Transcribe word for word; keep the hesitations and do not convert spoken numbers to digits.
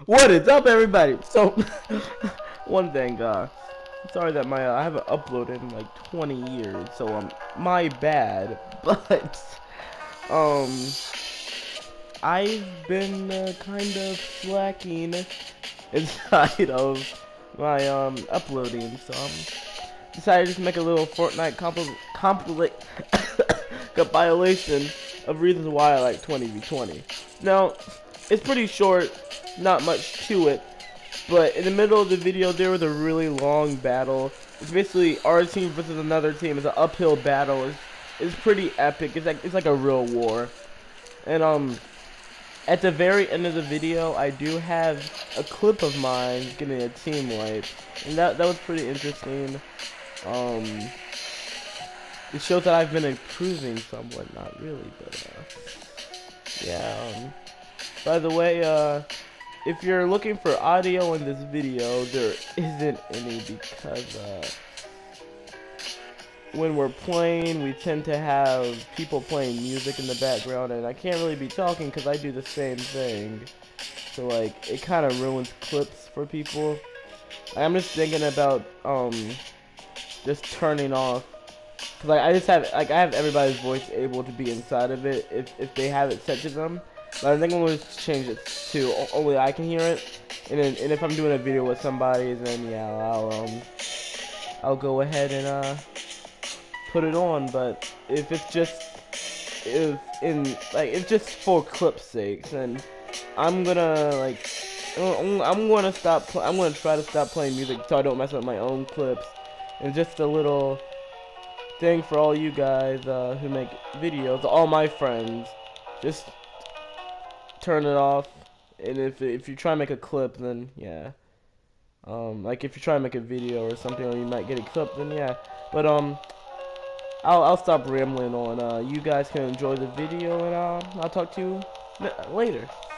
What is up, everybody? So, one thing, uh, sorry that my uh, I haven't uploaded in like twenty years, so um, my bad. But um, I've been uh, kind of slacking inside of my um uploading, so um, decided to just make a little Fortnite compil compilate compilation of reasons why I like twenty v twenty. Now, it's pretty short, not much to it, but in the middle of the video there was a really long battle. It's basically our team versus another team. It's an uphill battle. It's, it's pretty epic. It's like it's like a real war. And um, at the very end of the video, I do have a clip of mine getting a team wipe, and that that was pretty interesting. Um, it shows that I've been improving somewhat. Not really, but uh, yeah. Um, by the way, uh. if you're looking for audio in this video, there isn't any because uh, when we're playing, we tend to have people playing music in the background, and I can't really be talking because I do the same thing. So like, it kind of ruins clips for people. I'm just thinking about um, just turning off, cause like I just have like I have everybody's voice able to be inside of it if if they have it set to them. But I think I'm going to change it to only I can hear it, and then and if I'm doing a video with somebody, then yeah, I'll um I'll go ahead and uh put it on. But if it's just if in like it's just for clip's sake, then I'm gonna like I'm, I'm gonna stop. I'm gonna try to stop playing music so I don't mess up my own clips. And just a little thing for all you guys uh, who make videos, all my friends, just turn it off. And if if you try to make a clip, then yeah, um, like if you try to make a video or something, or you might get a clip, then yeah. But um, I'll I'll stop rambling on. Uh, you guys can enjoy the video, and uh, I'll talk to you later.